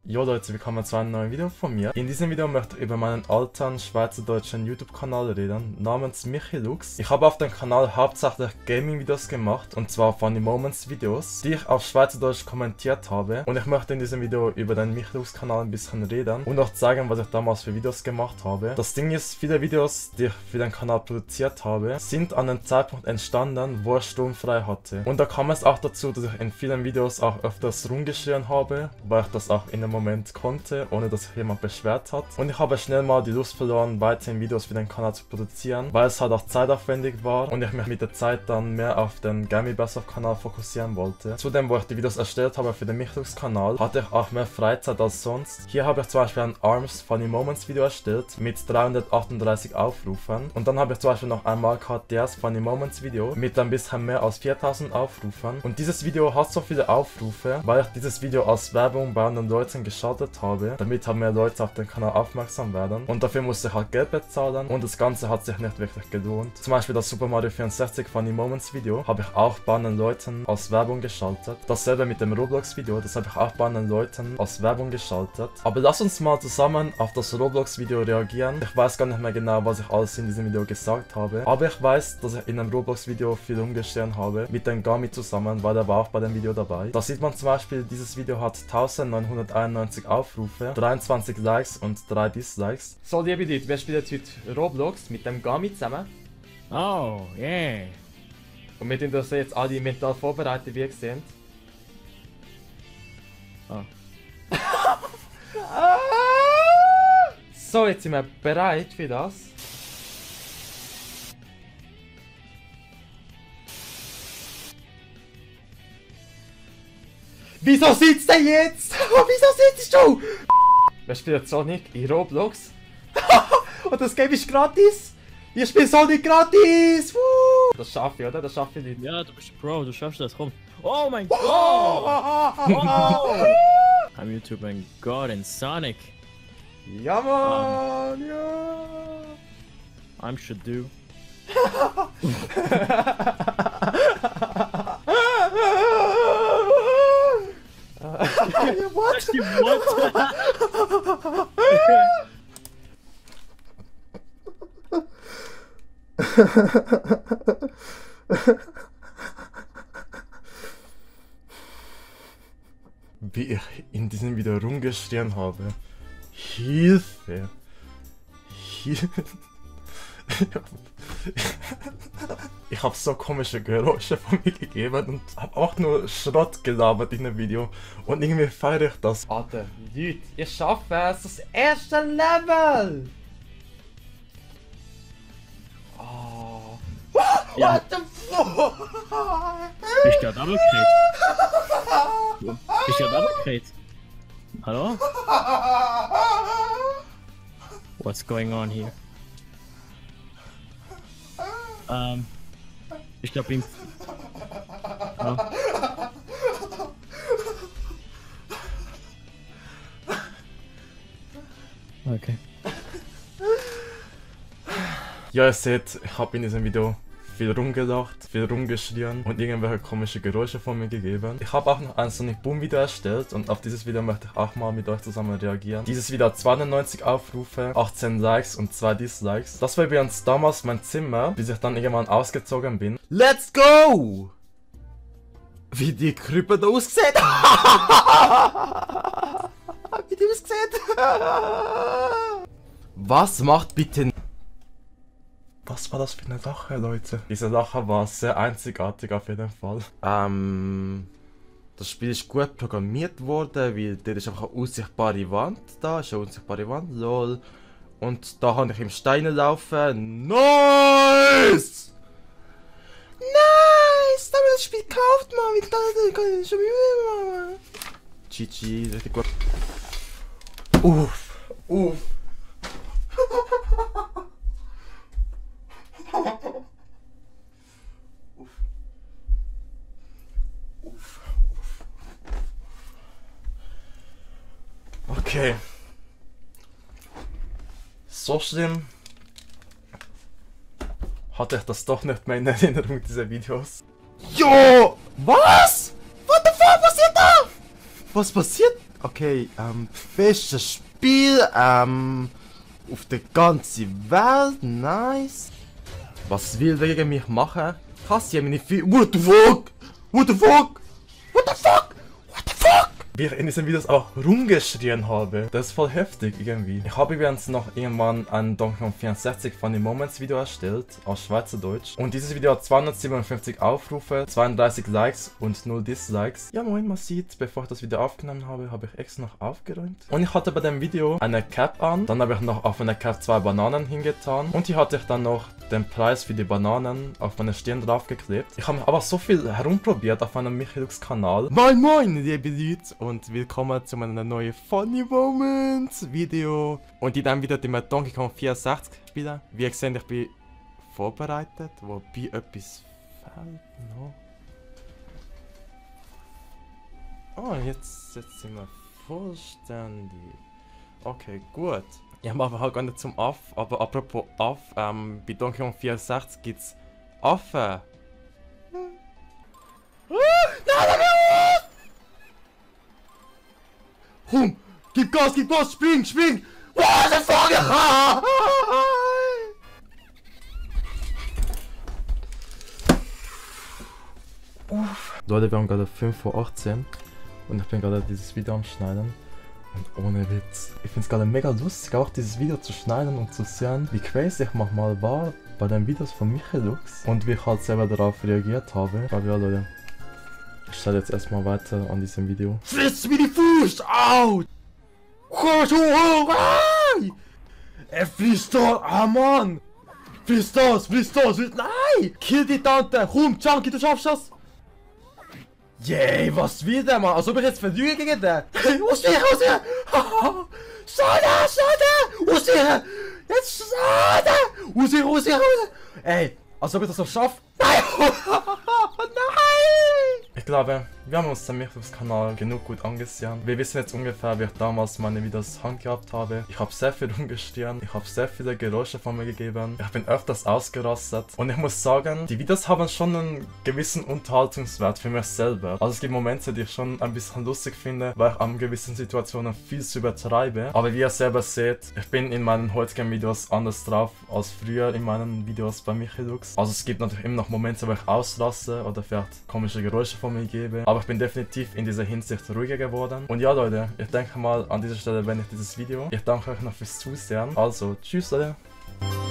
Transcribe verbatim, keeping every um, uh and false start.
Jo Leute, willkommen zu einem neuen Video von mir. In diesem Video möchte ich über meinen alten schweizerdeutschen YouTube-Kanal reden, namens Michilux. Ich habe auf dem Kanal hauptsächlich Gaming-Videos gemacht, und zwar Funny Moments Videos, die ich auf Schweizerdeutsch kommentiert habe. Und ich möchte in diesem Video über den Michilux-Kanal ein bisschen reden und auch zeigen, was ich damals für Videos gemacht habe. Das Ding ist, viele Videos, die ich für den Kanal produziert habe, sind an einem Zeitpunkt entstanden, wo ich sturmfrei hatte. Und da kam es auch dazu, dass ich in vielen Videos auch öfters rumgeschrien habe, weil ich das auch in einem Moment konnte, ohne dass sich jemand beschwert hat. Und ich habe schnell mal die Lust verloren, weiterhin Videos für den Kanal zu produzieren, weil es halt auch zeitaufwendig war und ich mich mit der Zeit dann mehr auf den Gammy Best of Kanal fokussieren wollte. Zudem, wo ich die Videos erstellt habe für den Michilux Kanal, hatte ich auch mehr Freizeit als sonst. Hier habe ich zum Beispiel ein Arms Funny Moments Video erstellt mit dreihundertachtunddreißig Aufrufen, und dann habe ich zum Beispiel noch einmal K D S Funny Moments Video mit ein bisschen mehr als viertausend Aufrufen. Und dieses Video hat so viele Aufrufe, weil ich dieses Video als Werbung bei anderen Leuten geschaltet habe, damit halt mehr Leute auf den Kanal aufmerksam werden, und dafür musste ich halt Geld bezahlen und das Ganze hat sich nicht wirklich gelohnt. Zum Beispiel das Super Mario vierundsechzig Funny Moments Video habe ich auch bei anderen Leuten als Werbung geschaltet. Dasselbe mit dem Roblox Video, das habe ich auch bei anderen Leuten als Werbung geschaltet. Aber lass uns mal zusammen auf das Roblox Video reagieren. Ich weiß gar nicht mehr genau, was ich alles in diesem Video gesagt habe, aber ich weiß, dass ich in einem Roblox Video viel umgeschrien habe, mit dem Gami zusammen, weil der war auch bei dem Video dabei. Da sieht man zum Beispiel, dieses Video hat neunzehnhunderteinundneunzig Aufrufe, dreiundzwanzig Likes und drei Dislikes. So, liebe Leute, wir spielen heute Roblox mit dem Gami zusammen. Oh, yeah. Und wir tun das jetzt alle mental vorbereitet, wie ihr seht. Oh. So, jetzt sind wir bereit für das. Wieso sitzt er jetzt? Wieso sitzt du? Wir spielen Sonic in Roblox. Und das Game ist gratis. Ich spiele Sonic gratis. Woo! Das schaffe ich, oder? Das schaffe ich nicht. Ja, du bist Pro, du schaffst das, komm. Oh mein Gott! Oh. I'm YouTube and God and Sonic. Ja, Mann, um, ja. I'm should do. What? What? Wie ich in diesem Video rumgeschrien habe. Hilfe! Hilfe! Ich habe so komische Geräusche von mir gegeben und habe auch nur Schrott gelabert in dem Video. Und irgendwie feiere ich das. Alter, Leute, ihr schafft es! Das erste Level! Oh. Ja. What the fuck? Bist du gerade abgekriegt? Bist du gerade abgekriegt? Hallo? What's going on here? Ähm. Ich glaube ihm. Oh. Okay. Ja, ihr seht, ich habe in diesem Video viel rumgelacht, viel rumgeschrien und irgendwelche komische Geräusche von mir gegeben. Ich habe auch noch ein Sonic Boom Video erstellt und auf dieses Video möchte ich auch mal mit euch zusammen reagieren. Dieses Video hat zweiundneunzig Aufrufe, achtzehn Likes und zwei Dislikes. Das war übrigens damals mein Zimmer, bis ich dann irgendwann ausgezogen bin. Let's go! Wie die Krippe da aussieht! Wie die aussieht! Was macht bitte... Was war das für eine Sache, Leute? Diese Sache war sehr einzigartig auf jeden Fall. Ähm... Das Spiel ist gut programmiert worden, weil da ist einfach eine unsichtbare Wand da, ist eine unsichtbare Wand, lol. Und da kann ich im Stein laufen. Nice! Nice! Da haben wir das Spiel gekauft, Mann! Wie kann ich schon wieder machen? G G, richtig gut. Uff, uff. Okay. So schlimm hatte ich das doch nicht mehr in Erinnerung, diese Videos. Jo! Was? What the fuck passiert da? Was passiert? Okay, ähm, bestes Spiel, ähm, auf der ganzen Welt, nice. Was will der gegen mich machen? Hast du meine Fi- What the fuck? What the fuck? What the fuck? What the fuck? Wie ich in diesen Videos auch rumgeschrien habe. Das ist voll heftig irgendwie. Ich habe übrigens noch irgendwann ein Donkey Kong vierundsechzig Funny Moments Video erstellt, auf Schweizerdeutsch. Und dieses Video hat zweihundertsiebenundfünfzig Aufrufe, zweiunddreißig Likes und null Dislikes. Ja moin, man sieht, bevor ich das Video aufgenommen habe, habe ich extra noch aufgeräumt. Und ich hatte bei dem Video eine Cap an. Dann habe ich noch auf meine Cap zwei Bananen hingetan. Und hier hatte ich dann noch den Preis für die Bananen auf meine Stirn draufgeklebt. Ich habe aber so viel herumprobiert auf meinem Michelux Kanal. Moin moin, liebe Leute, und willkommen zu meinem neuen Funny Moments Video. Und in diesem Video die wir Donkey Kong vierundsechzig spielen. Wie ihr seht, ich bin vorbereitet, wobei etwas fehlt noch. Oh, jetzt, jetzt sind wir vollständig. Okay, gut. Ich mache halt gar nicht zum Aff, aber apropos Aff, ähm, bei Donkey Kong vierundsechzig gibt's Affen. Hm. Ah, nein, nein, nein! Hum, gib Gas, gib Gas, spring, spring! What the fuck? Uff. Leute, wir haben gerade fünf vor achtzehn und ich bin gerade dieses Video am Schneiden. Und ohne Witz. Ich finde es gerade mega lustig, auch dieses Video zu schneiden und zu sehen, wie crazy ich manchmal war bei den Videos von Michelux und wie ich halt selber darauf reagiert habe. Aber ja, Leute, ich stelle jetzt erstmal weiter an diesem Video. Friss mir die Fuß! Au! Er frisst das! Ah, Mann! Frisst das! Frisst das! Nein! Kill die Tante! Komm, Junkie, du schaffst das! Yay, was will der, Mann? Als ob ich jetzt verlüge gegen den. Aus hier, aus hier! Schade, schade! Aus hier! Jetzt schade! Aus hier, aus hier, aus hier! Ey, als ob ich das noch schaffe. Nein! Nein! Ich glaube, wir haben uns den Michelux-Kanal genug gut angesehen. Wir wissen jetzt ungefähr, wie ich damals meine Videos handgehabt habe. Ich habe sehr viel rumgeschrien, ich habe sehr viele Geräusche von mir gegeben. Ich bin öfters ausgerastet. Und ich muss sagen, die Videos haben schon einen gewissen Unterhaltungswert für mich selber. Also es gibt Momente, die ich schon ein bisschen lustig finde, weil ich an gewissen Situationen viel zu übertreibe. Aber wie ihr selber seht, ich bin in meinen heutigen Videos anders drauf als früher in meinen Videos bei Michelux. Also es gibt natürlich immer noch Momente, wo ich ausraste oder vielleicht komische Geräusche von mir gebe. Aber ich bin definitiv in dieser Hinsicht ruhiger geworden. Und ja, Leute, ich denke mal, an dieser Stelle beende ich dieses Video. Ich danke euch noch fürs Zusehen. Also, tschüss, Leute.